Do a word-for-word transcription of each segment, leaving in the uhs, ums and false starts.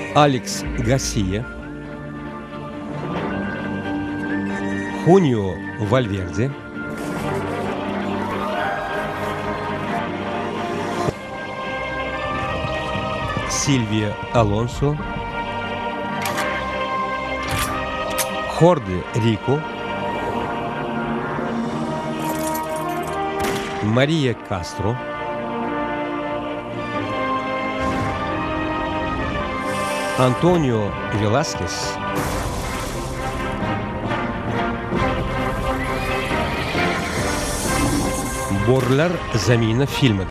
Alex Garcia, Junio Valverde, Silvia Alonso, Jorge Rico, María Castro, Antonio Velázquez, Borlar zamini filmi.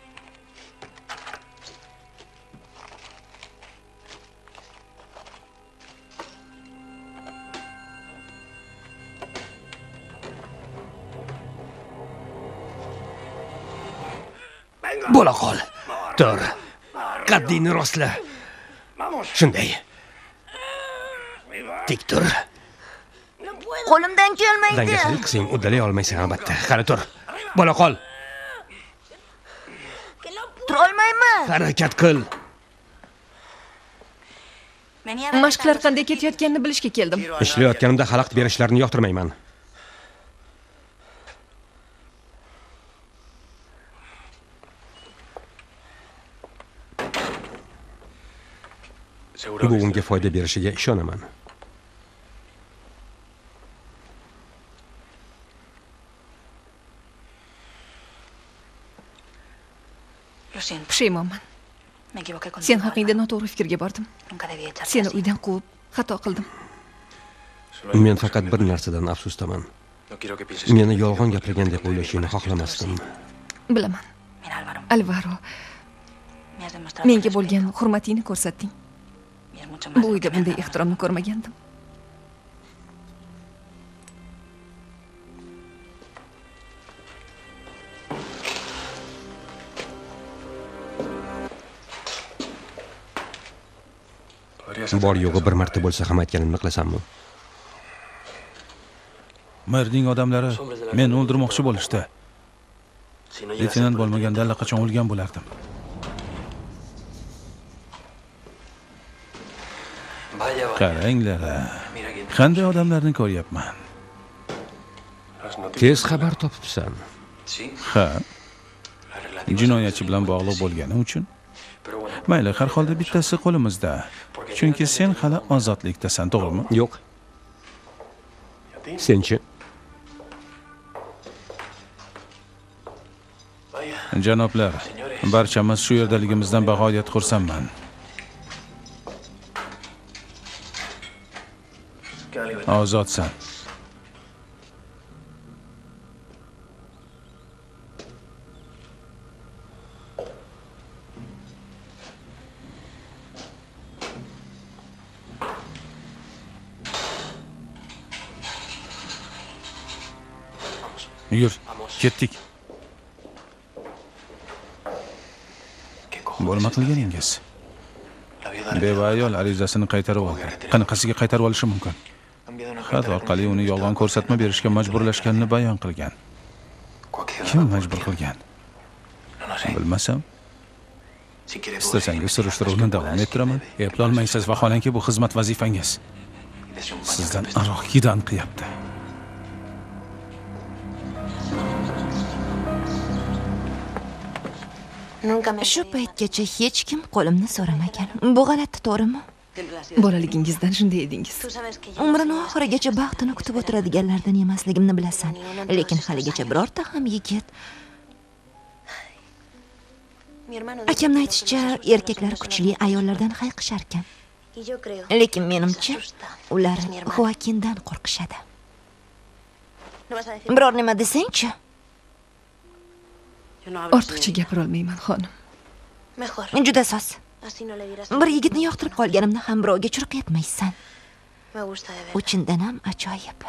Bo'la qol. Tur. Qaddingni rostla. Shunday. Tik tur. Qo'limdan kelmaydi. Dangasalik qilsang, uddalay olmaysan albatta. Qani tur. Bo'la qol. Tura olmayman. Harakat qil. Mashqlar qanday ketayotganini bilishga keldim. Ishlayotganimda xalaqit berishlarini yoqtirmayman. Bu unga foyda berishiga ishonaman. Pushaymonman. Sen haqingda noto'g'ri fikrga bordim. Seni uydan quvib, xato qildim. Men faqat bir narsadan afsusdaman. Meni yolg'on gapirgan deb o'ylashingni xohlamasdim. Bilaman. Alvaro, menga bo'lgan hurmatingni ko'rsatding. Bu uyda bunday ehtiromni ko'rmagandim. Bor yo'g'i bir marta bo'lsa ham aytganimni qilasanmi? Merning odamlari meni o'ldirmoqchi bo'lishdi. Leytenant bo'lmaganda allaqachon o'lgan bo'lardim. Qaranglar, qanday odamlarni ko'ryapman. Tez xabar topibsan. Ha. Jinoyatchi bilan bog'liq bo'lgani uchun. Mayli, har holda bittasi qo'limizda. Chunki sen hali ozodlikdasan, to'g'rimi? Yo'q. Senchi? Janoblar, barchamiz shu yerdaligimizdan bag'oyat xursandman. Ozodsan. Yur, ketdik. Bo'lma qilganingiz. Beva ayol arizasini qaytarib oldi. Qanaqasiga qaytarib olishi mumkin? Xat orqali uni yolg'on ko'rsatma berishga majburlashganini bayon qilgan. Kim majbur qilgan? Bilmasam. Istasangiz surishtiruvni davom ettiraman. Eplolmaysiz vaholanki bu xizmat vazifangiz. Sizdan aroq hidan qiyapti. Shu paytgacha hech kim qo'limni so'ramagan. Bu g'alati, to'g'rimi? Bolaligingizdan shunday edingiz. Umrini oxirigacha baxtini kutib o'tiradiganlardan emasligimni bilasan. Lekin haligacha birorta ham yigit. Akamning aytishicha, erkaklar kuchli ayollardan hayiqishar ekan. Lekin menimcha, ular Xoakindan qo'rqishadi. Biror nima desang-chi? Ortiqcha gapira olmayman, xonim. Juda soz. Bir yigitni yoqtirib qolganimni ham birovga churqaytmaysan. U chindan ham ajoyib.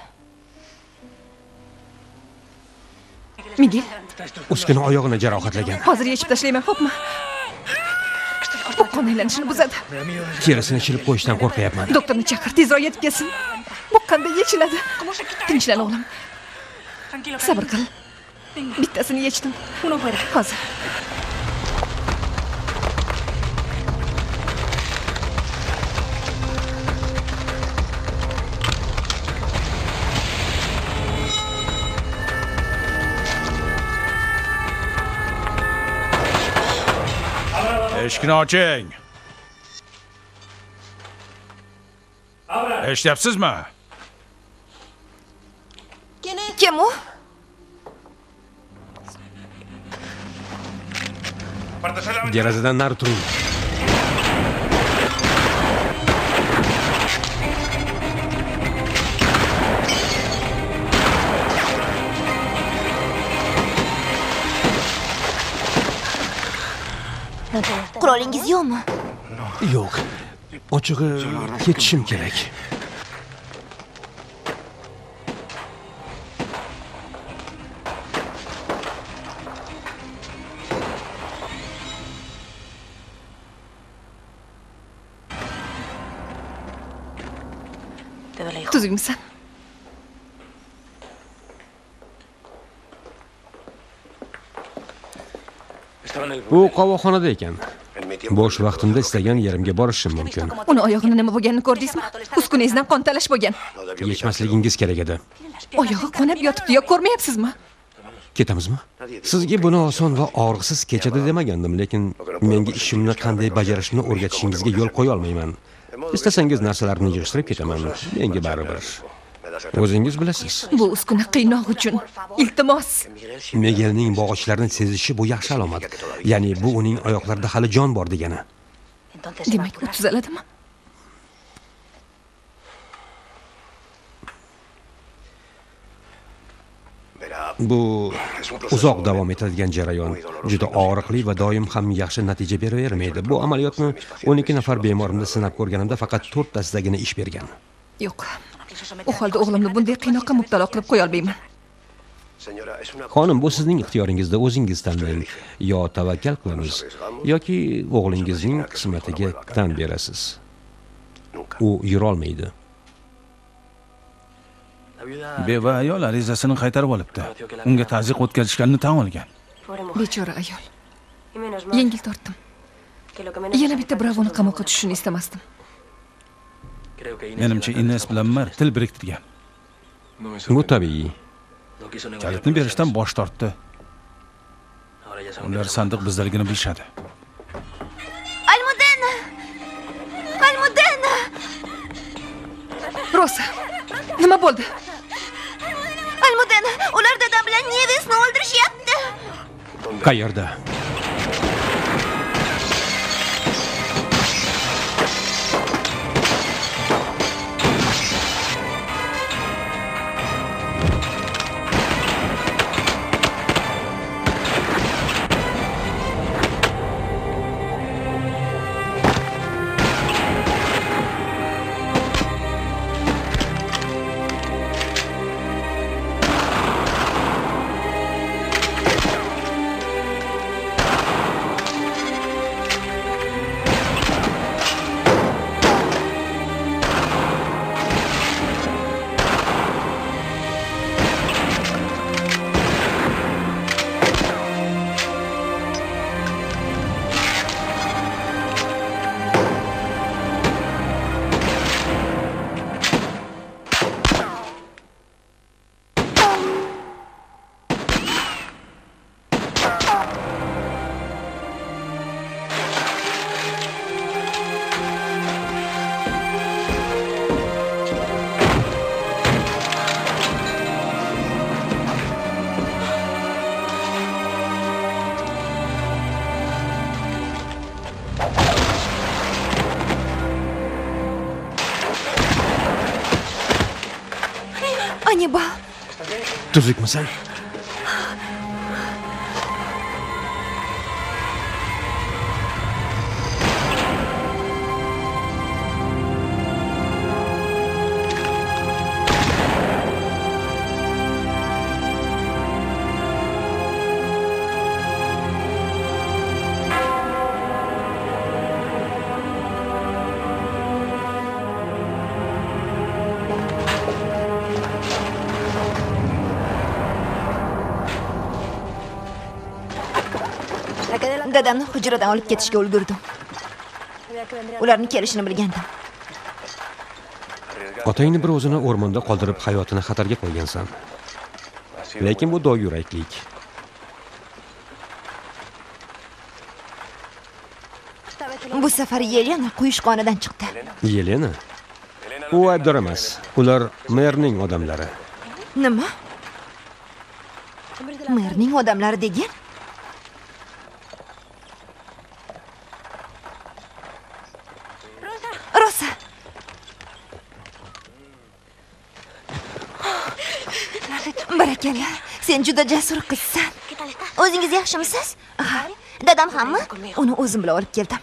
Miguel, Uskini oyog'ini jarohatlagan. hozir yechib tashlayman, xo'pmi? Bu qon aylanishini buzadi. Terisini chilib qo'yishdan qo'rqyapman. Doktorni chaqir, tezroq yetib kelsin. Bu qanday yechiladi? Tinchlan, o'g'lim. Sabr qil. Bittasini yechdim. Hozir. Eshikni oching. Eshityapsizmi? Kim u? Derazadan nari turing. Qurolingiz yo'qmi? Yo'q. Ochig'i ketishim kerak. Tuzukmisan? U qovoqxonada ekan. Bo'sh vaqtimda istagan yerimga borishim mumkin. Uni oyog'ini nima bo'lganini ko'rdingizmi? Uskunangizdan qon talash bo'lgan. Yechmasligingiz kerak edi. Oyog'i qonab yotibdi-yu, ko'rmayapsizmi? Ketamizmi? Sizga buni oson va og'riqsiz kechadi demagandim, lekin menga ishimni qanday bajarishni o'rgatishingizga yo'l qo'ya olmayman. Istasangiz narsalarni yig'ishtirib ketaman. Menga baribir. O'zingiz bilasiz. Bu uskuna qiynoq uchun. Iltimos. Megelning bog'ichlarini sezishi bu yaxshi alomat. Ya'ni bu uning oyoqlarida hali jon bor degani. Demak, u tuzaladimi? Bu uzoq davom etadigan jarayon. Juda og'riqli va doim ham yaxshi natija beravermaydi. Bu amaliyotni o'n ikki nafar bemorimda sinab ko'rganimda faqat to'rttasidagina ish bergan. Yo'q. U holda o'g'limni bunday qiynoqqa mubtalo qilib qo'ya olmayman. Xonim, bu sizning ixtiyoringizda, o'zingiz tanlang. Yo tavakkal qilamiz yoki o'g'lingizning qismatiga tan berasiz. U yura olmaydi. Beva ayol arizasini qaytarib olibdi. Unga ta'ziq o'tkazishganini tan olgan. Bechora ayol. Yengil tortdim. Yana bitta Bravoni qamoqqa tushishini istamasdim. Menimcha Ines bilan Mar til biriktirgan. Bu tabiiy. Kalitni berishdan bosh tortdi. Ular sandiq bizlarligini bilishadi. Almudena! Almudena! Rosa, nima bo'ldi? Almudena, ular dadam bilan Nevesni o'ldirishyapti. Qayerda? Anibal. Tuzukmisan? Dadamni hujradan olib ketishga ulgurdim. Ularni kelishini bilgandim. Otangni bir o'zini o'rmonda qoldirib hayotini xatarga qo'ygansan. Lekin bu doyuraklik. Bu safar Yelena quyushqonidan chiqdi. Yelena? U aybdor emas. Ular merning odamlari. Nima? Merning odamlari degan? Rosa. Barakalla. Sen juda jasur qizsan. O'zingiz yaxshimisiz? Ha. Dadam hammi? Uni o'zim bilan olib keldim.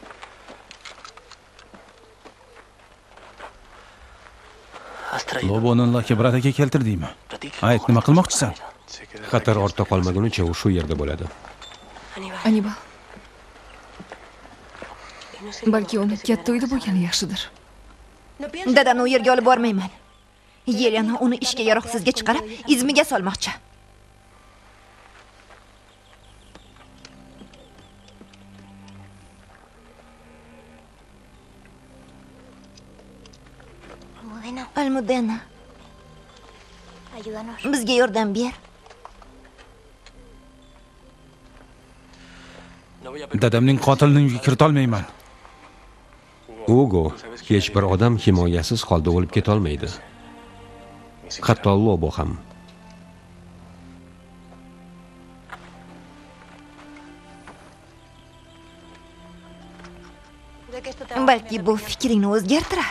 Loboni Lakebrataga keltirdingmi? Ayt, nima qilmoqchisan? Xatar ortda qolmagunicha u shu yerda bo'ladi. Anibal. Balki uni katta uyda bo'lgani yaxshidir. Dadamni u yerga olib bormayman. Yelena uni ishga yaroqsizga chiqarib, izmiga solmoqchi. Almudena. Bizga yordam ber. Dadamning qotilini uyga kirita olmayman. Ugo, hech bir odam himoyasiz holda o'lib keta olmaydi. Hatto Lobo ham. Balki bu fikringni o'zgartirar.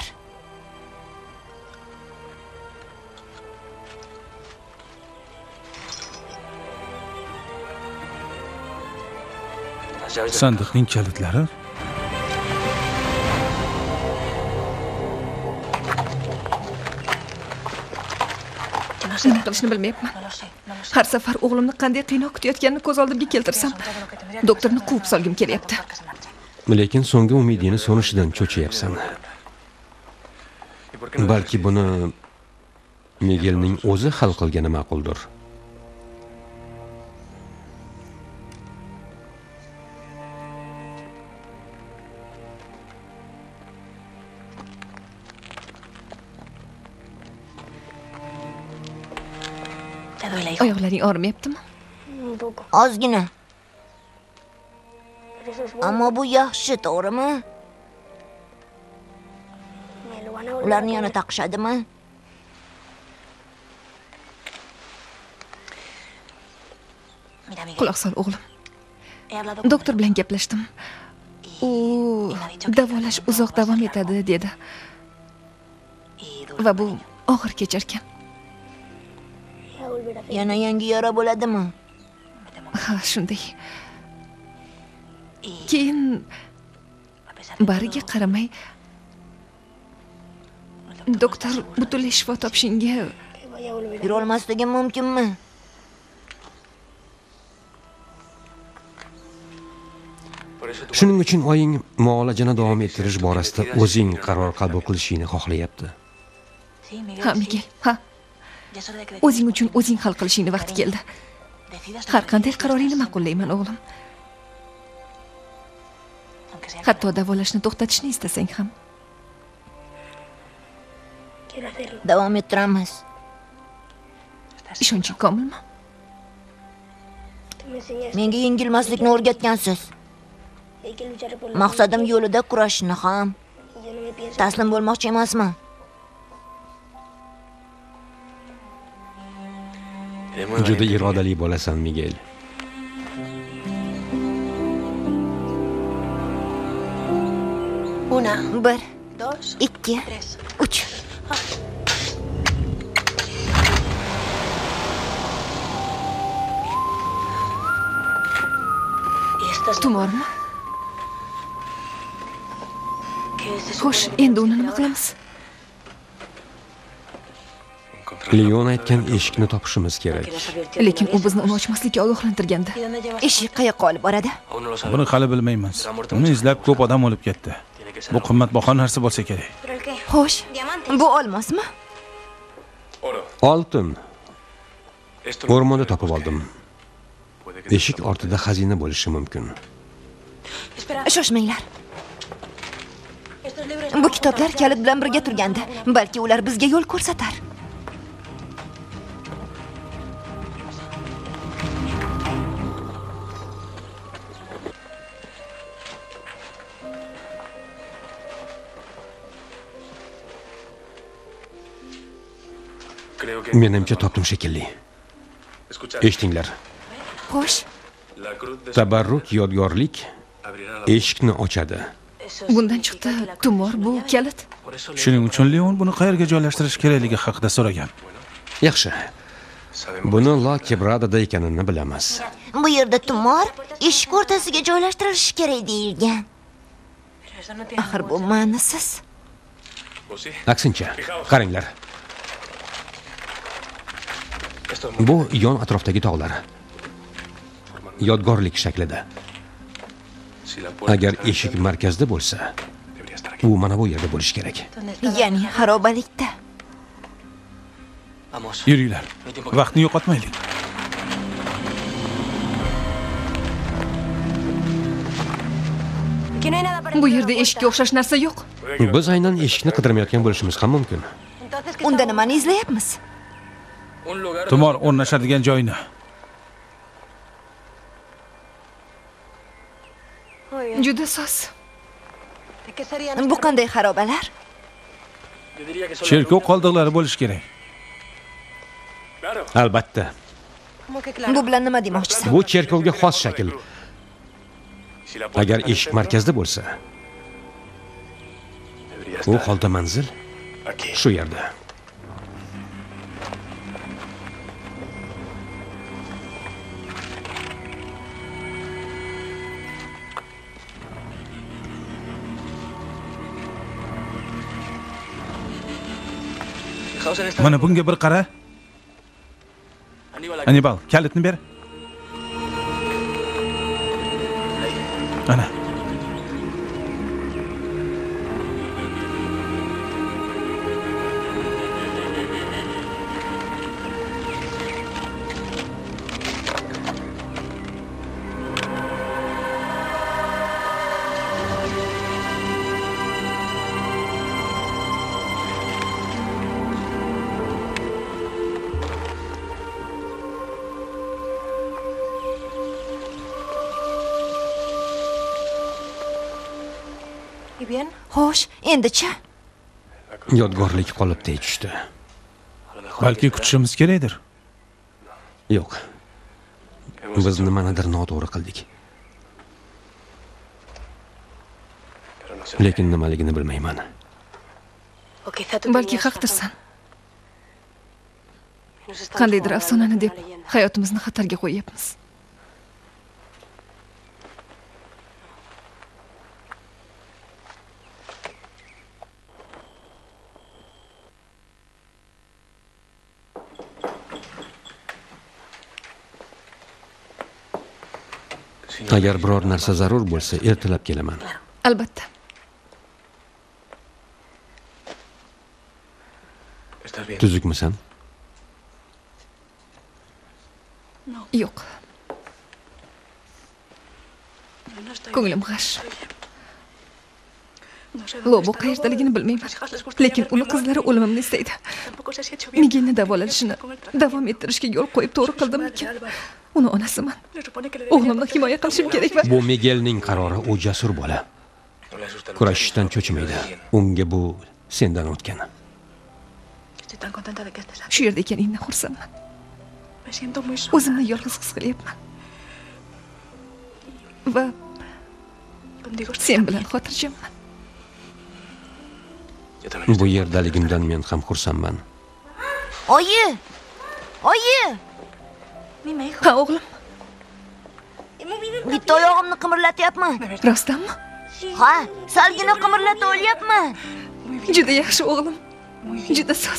Sandiqning kalitlari? Nima qilishni bilmayapman. Har safar o'g'limni qanday qiynoq kutayotganini ko'z oldimga keltirsam, doktorni quvib solgim kelyapti. Lekin so'nggi umidingni so'nishidan cho'chiyapsan. Balki buni Miguelning o'zi hal qilgani ma'quldir. Oyoqlaring og'rimayaptimi? Ozgina. Ammo bu yaxshi, to'g'rimi? Ularni yana taqishadimi? Quloq sol, o'g'lim. Doktor bilan gaplashdim. U davolash uzoq davom etadi dedi. Va bu og'ir kecharkan. Yana yangi yara bo'ladimi? Ha, shunday. Keyin bariga qaramay doktor butunlay shifo topishinga yura olmasligi mumkinmi? Shuning uchun oying muolajani davom ettirish borasida o'zing qaror qabul qilishingni xohlayapti. Ha, Miguel, ha. O'zing uchun o'zing hal qilishingni vaqti keldi. Har qanday qaroringni ma'qullayman, o'g'lim. Hatto davolashni to'xtatishni istasang ham. Davom ettiramiz. Ishonching komilmi? Menga yengilmaslikni o'rgatgansiz. Maqsadim yo'lida kurashishni ham. Taslim bo'lmoqchi emasman. Juda irodali bo'lasan, Miguel. Bir, ikki, uch. Tumormi? Xo'sh, endi uni nima qilamiz? Leon aytgan eshikni topishimiz kerak. Lekin u bizni uni ochmaslikka ogohlantirgandi. Eshik qayoqqa olib boradi? Buni hali bilmaymiz. Uni izlab ko'p odam o'lib ketdi. Bu qimmatbaho narsa bo'lsa kerak. Xo'sh, bu olmosmi? Oltin. O'rmonda topib oldim. Eshik ortida xazina bo'lishi mumkin. Shoshmanglar. Bu kitoblar kalit bilan birga turgandi. Balki ular bizga yo'l ko'rsatar. Menimcha topdim shekilli. Eshitinglar. Xo'sh, Tabarruk yodgorlik eshikni ochadi. Bundan chiqdi, tumor bu kalit. Shuning uchun Leon buni qayerga joylashtirish kerakligi haqida so'ragan. Yaxshi. Buni La Quebradada ekanini bilamiz. bu yerda tumor eshik o'rtasiga joylashtirilishi kerak deyilgan. Axir bu ma'nisiz. Aksincha, qaranglar. Bu yon atrofdagi tog'lar. Yodgorlik shaklida. Agar eshik markazda bo'lsa, u mana bu yerda bo'lishi kerak. Ya'ni xarobalikda. Yuringlar. Vaqtni yo'qotmaylik. Bu yerda eshikka o'xshash narsa yo'q. Biz aynan eshikni qidirmayotgan bo'lishimiz ham mumkin. Unda nimani izlayapmiz? Tumor o'rnashadigan joyni. Juda soz. Bu qanday xarobalar? Cherkov qoldiqlari bo'lishi kerak. Albatta. Bu bilan nima demoqchisan? Bu cherkovga xos shakl. Agar eshik markazda bo'lsa, u holda manzil shu yerda. Mana bunga bir qara. Anibal, kalitni ber. Ana. Xo'sh, endi-chi? Yodgorlik qolipday tushdi. Balki kutishimiz kerakdir. Yo'q. Biz nimanidir noto'g'ri qildik. Lekin nimaligini bilmayman. Balki haqdirsan. Qandaydir afsonani deb hayotimizni xatarga qo'yapmiz. Agar biror narsa zarur bo'lsa, ertalab kelaman. Albatta. Tuzukmisan? Yo'q. Ko'nglim g'ash. Lobo qayerdaligini bilmayman, lekin uni qizlari o'limimni istaydi. Miguelni davolanishini davom ettirishga yo'l qo'yib to'g'ri qildimmikin? Uni onasiman. O'g'limni himoya qilishim kerak va Bu Miguelning qarori, u jasur bola. Kurashishdan cho'chimaydi. Unga bu sendan o'tgan. shu yerda ekaningdan xursandman. O'zimni yolg'iz his qilyapman. Va sen bilan xotirjamman. Bu yerdaligimdan men ham xursandman. Oyi! Oyi! Ha, o'g'lim. Bitta oyog'imni qimirlatyapman. Rostdanmi? Ha, salgina qimirlatib olyapman. Juda yaxshi o'g'lim. Juda soz.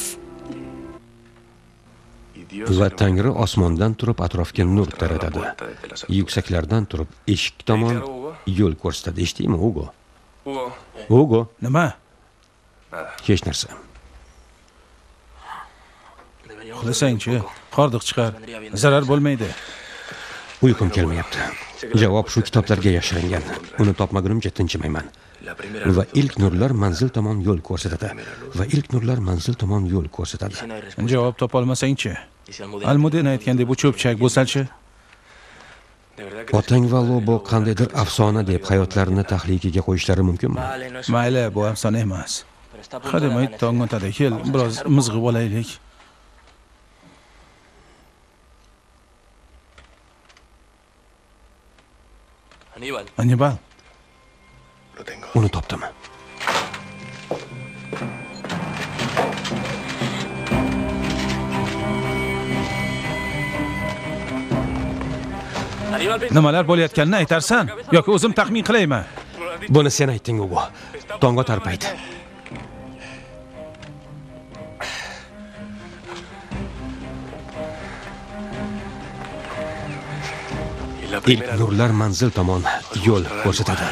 Va Tangri osmondan turib atrofga nur taratadi. Yuksaklardan turib eshik tomon yo'l ko'rsatadi. Eshitdingmi, Hugo? Hugo, Nima? hech narsa. Uxlasang-chi, qordiq chiqar. Zarar bo'lmaydi. Uyqum kelmayapti. Javob shu kitoblarga yashiringan. Uni topmagunimcha tinchimayman. Va ilk nurlar manzil tomon yo'l ko'rsatadi. Va ilk nurlar manzil tomon yo'l ko'rsatadi. Javob topa olmasang-chi? Almudin aytgandek bu cho'pchak bo'lsa-chi? Otang va Lobo qandaydir afsona deb hayotlarini tahlikaga qo'yishlari mumkinmi? Mayli, bu afsona emas. Hademay tong otadi, kel, biroz mizg'ib olaylik. Anibal. Uni topdim. Nimalar bo'layotganini aytarsan yoki o'zim taxmin qilaymi? Buni sen aytding, Hugo. Tongga tarpaydi. ilk nurlar manzil tomon yo'l ko'rsatadi.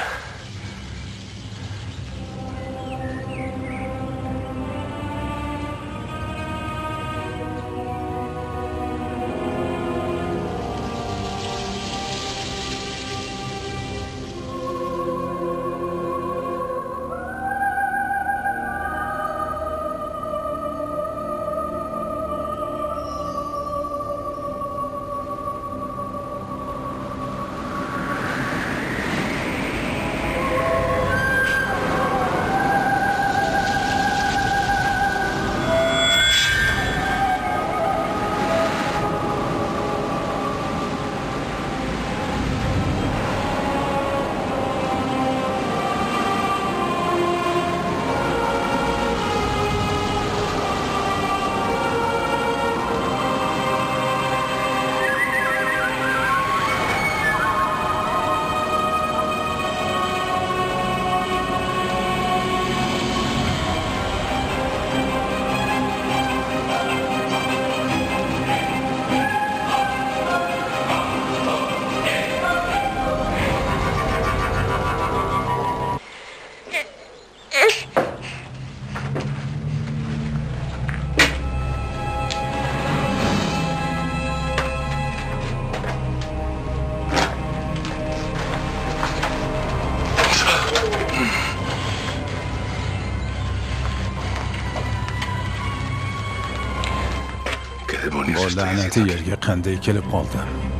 Bu la'nati yerga qanday kelib qoldi?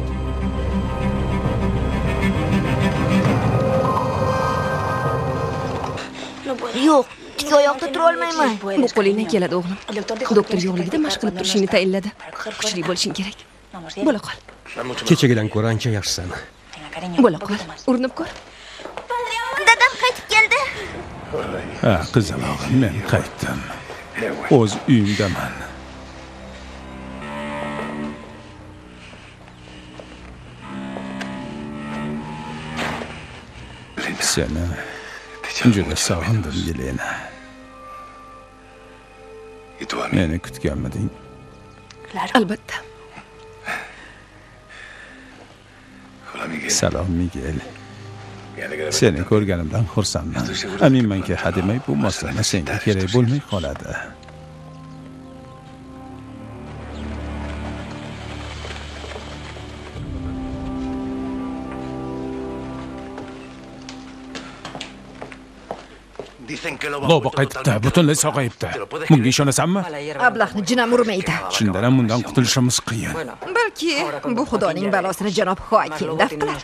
Yo'q, tik oyoqda tura olmayman. Bu qo'lingdan keladi, o'g'lim. Doktor yo'qligida mashq qilib turishingni tayinladi. Kuchli bo'lishing kerak. Bo'la qol. Kechagidan ko'ra ancha yaxshisan. Bo'la qol. Urinib ko'r. Dadam qaytib keldi. Ha, qizalog'im, men qaytdim. O'z uyimdaman. Seni juda sog'indim, Yelena. Meni kutganmiding? Albatta. Salom, Miguel. Seni ko'rganimdan xursandman. Aminmanki, hademay bu moslama senga kerak bo'lmay qoladi. Lobo qaytibdi, butunlay sog'ayibdi. Bunga ishonasanmi? Ablahni jinam urmaydi. Shundan ham bundan qutulishimiz qiyin. Balki bu xudoning balosini janob hokim daf qilar.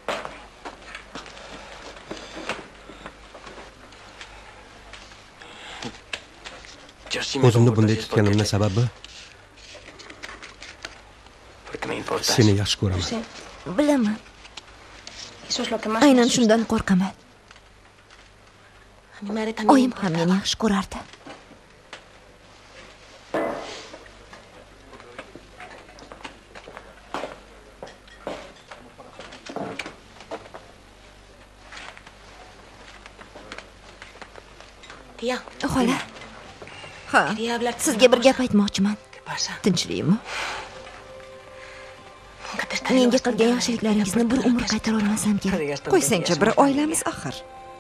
O'zimni bunday tutganimning sababi seni yaxshi ko'raman. Bilaman. Aynan shundan qo'rqaman. Oyim ham meni yaxshi ko'rardi. Xola. Ha, sizga bir gap aytmoqchiman. Tinchlikmi? Menga qilgan yaxshiliklaringizni bir umr qaytara olmasam kerak. Qo'ysangchi, bir oilamiz axir.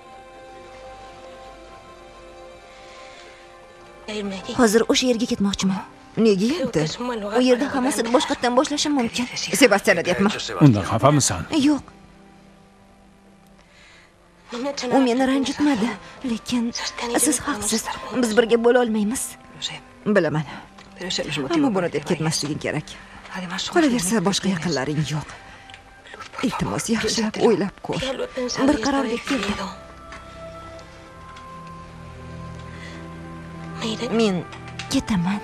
Hozir o'sha yerga ketmoqchiman. Nega endi? U yerda hammasini boshqatdan boshlashim mumkin. Sebastian deyapman. Undan xafamisan? Yo'q. U meni ranjitmadi, lekin siz haqsiz. Biz birga bo'la olmaymiz. Bilaman. Ammo buni deb ketmasliging kerak. Qolaversa, boshqa yaqinlaring yo'q. Iltimos, yaxshilab o'ylab ko'r. Bir qarorga keldim. Men ketaman.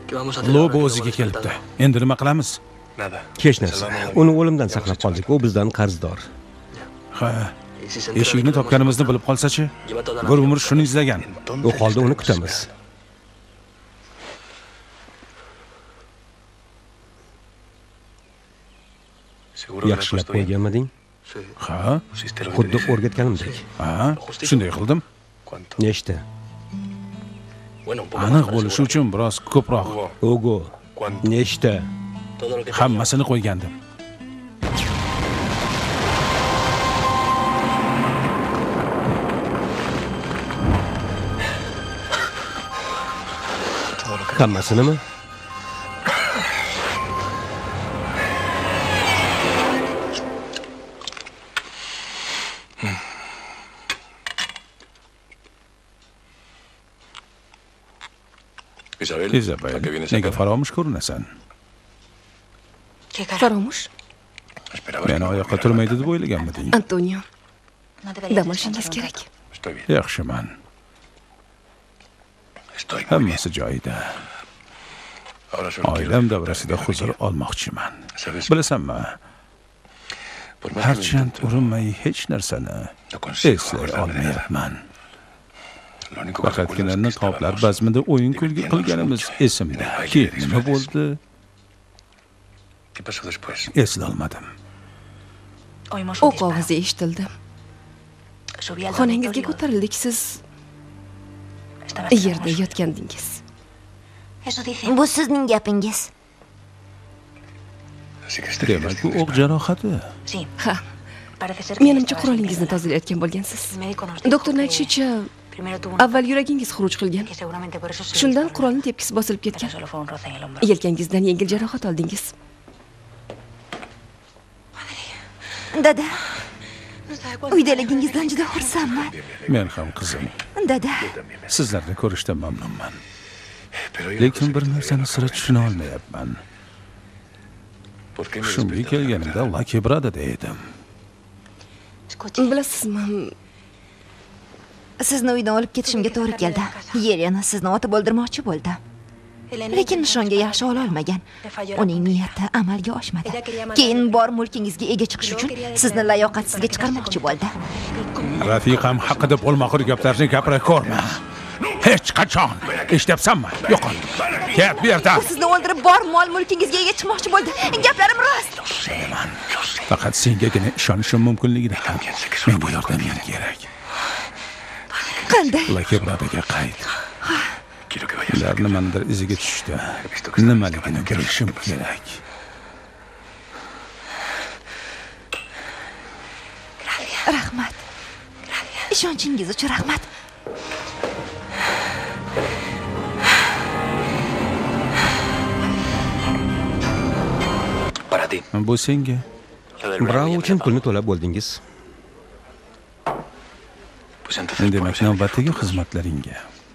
Lobo o'ziga kelibdi. Endi nima qilamiz? Hech narsa. Uni o'limdan saqlab qoldik. U bizdan qarzdor. Ha. Eshikni topganimizni bilib qolsa-chi? Bir umr shuni izlagan. U holda uni kutamiz. Yaxshilab qo'yganmiding? Ha? Xuddi o'rgatganimdek. Ha, shunday qildim. Nechta? Aniq bo'lishi uchun biroz ko'proq. Ogo. Nechta? Hammasini qo'ygandim. Hammasinimi? Isabel, nega faromush ko'rinasan? Faromush? Meni oyoqqa turmaydi deb o'ylaganmiding? Antonio, dam olishingiz kerak. Yaxshiman. Hammasi joyida. Oilam davrasida huzur olmoqchiman. Bilasanmi? Harchand urinmay hech narsani eslay olmayapman. Faqatgina niqoblar bazmida o'yin kulgi qilganimiz esimda. Keyin nima bo'ldi? Eslolmadim. O'q ovozi eshitildi. Xonangizga ko'tarildik, siz yerda yotgandingiz. Bu sizning gapingiz. Demak, bu o'q jarohati. Ha. Menimcha qurolingizni tozalayotgan bo'lgansiz. Doktorning aytishicha, avval yuragingiz xuruj qilgan. Shundan qurolning tepkisi bosilib ketgan. Yelkangizdan yengil jarohat oldingiz. Dada, uydaligingizdan juda xursandman. Men ham qizim. Dada, Sizlarni ko'rishdan mamnunman. Lekin bir narsani sira tushuna olmayapman. Shunga kelganimda Lucky Brother edim. Bilasizmi, sizni uydan olib ketishimga to'g'ri keldi. Yelena sizni otib o'ldirmoqchi bo'ldi. Lekin nishonga yaxshi ola olmagan. Uning niyati amalga oshmadi. Keyin bor mulkingizga ega chiqish uchun sizni layoqatsizga chiqarmoqchi bo'ldi. Rafiqam haqida bo'lmaqur gaplarni gapira ko'rma. Hech qachon. Eshityapsanmi? Yo'qol. Ket bu yerdan. U sizni o'ldirib bor mol mulkingizga ega chiqmoqchi bo'ldi. Gaplarim rost. Faqat sengagina ishonishim mumkinligida ham menga yordaming kerak. Qanday? Lucky Brotherga qayt. Ular nimanidir iziga tushdi. Nimaligini bilishim kerak. Rahmat. Ishonchingiz uchun rahmat. Bu senga. Bravo uchun pulni to'lab bo'ldingiz. Demak, navbatdagi xizmatlaringga.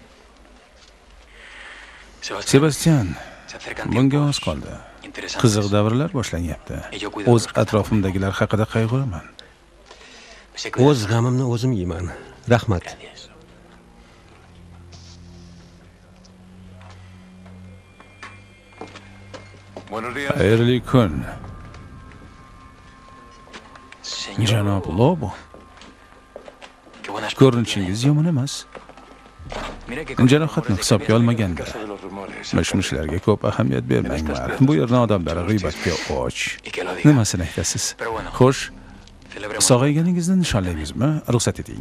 Sebastian, bunga oz qoldi. Qiziq davrlar boshlanyapti. O'z atrofimdagilar haqida qayg'uraman. O'z g'amimni o'zim yeyman. Rahmat. Xayrli kun. Janob Lobo. Ko'rinishingiz yomon emas. Jarohatni hisobga olmaganda mish-mishlarga ko'p ahamiyat bermanglar. Bu yerning odamlari g'iybatga och. Nimasini aytasiz? Xo'sh, sog'ayganingizni nishonlaymizmi? Ruxsat eting.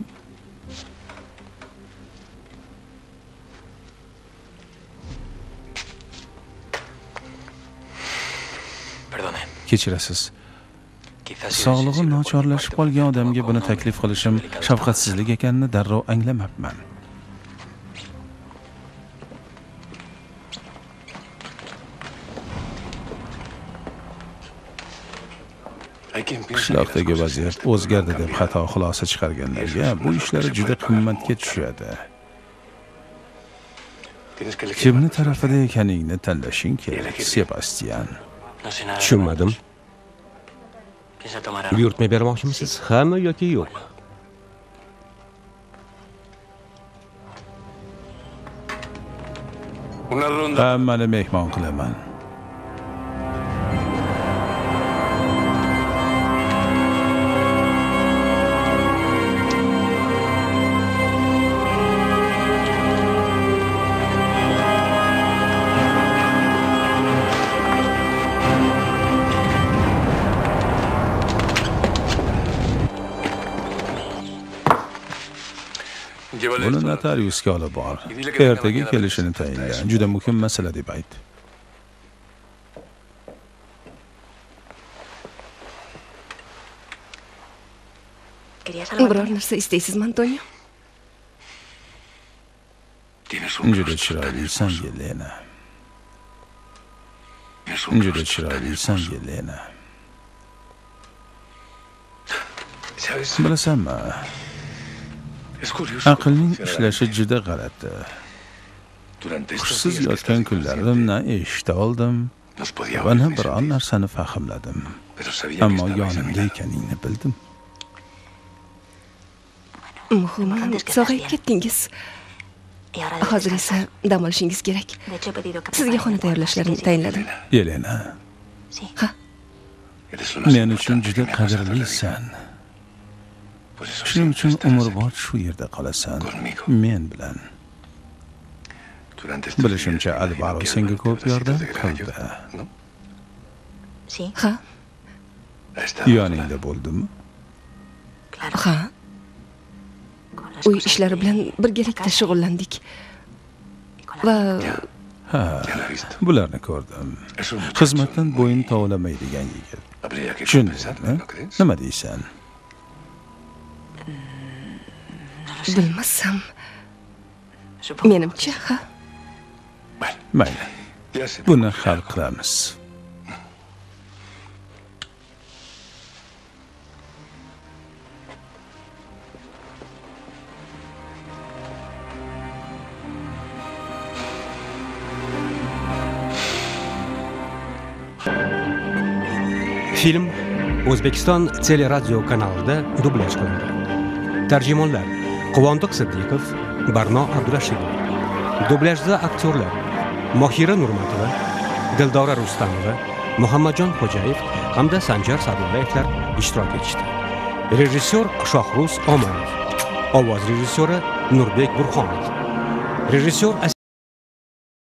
Kechirasiz. Sog'lig'i nochorlashib qolgan odamga buni taklif qilishim shafqatsizlik ekanini darrov anglamabman. Qishloqdagi vaziyat o'zgardi deb xato xulosa chiqarganlarga bu ishlari juda qimmatga tushadi. Kimni tarafida ekaningni tanlashing kerak, Sebastian. Tushunmadim. Buyurtma bermoqchimisiz? Hamma yoki yo'q? hammani mehmon qilaman. Buni notariusga olib bor. Ertaga kelishini tayinla. Juda muhim masala deb ayt. Biror narsa istaysizmi, Antonio? Juda chiroylisan, Yelena. Juda chiroylisan, Yelena. Bilasanmi? Aqlning ishlashi juda g'alati. Hushsiz yotgan kunlarimni eshita oldim va na biror narsani fahmladim. Ammo yonimda ekaningni bildim. Muhimi, sog'ayib ketdingiz. Hozir esa dam olishingiz kerak. Sizga xona tayyorlashlarini tayinladim. Yelena. Ha. Men uchun juda qadrlisan. Shuning uchun umrbod shu yerda qolasan, men bilan. Bilishimcha, Alvaro senga ko'p yordam qildi. Ha? Yoningda bo'ldimi? Ha. Uy ishlari bilan birgalikda shug'ullandik. Va ha, bularni ko'rdim. Xizmatdan bo'yin tovlamaydigan yigit. Tushundingmi? Nima deysan? Bilmasam. Menimcha, ha. Mayli. Buni hal qilamiz. Film O'zbekiston teleradio kanalida dublyaj qilindi. Tarjimonlar: Quvondiq Siddiqov, Barno Abdurashidov. Dublyajda aktyorlar: Mohira Nurmatova, Dildora Rustamova, Muhammadjon Xo'jayev hamda Sanjar Sadullayevlar ishtirok etishdi. Rejissyor Shohruz Omonov. Ovoz rejissyori Nurbek Burxonov. Rejissyor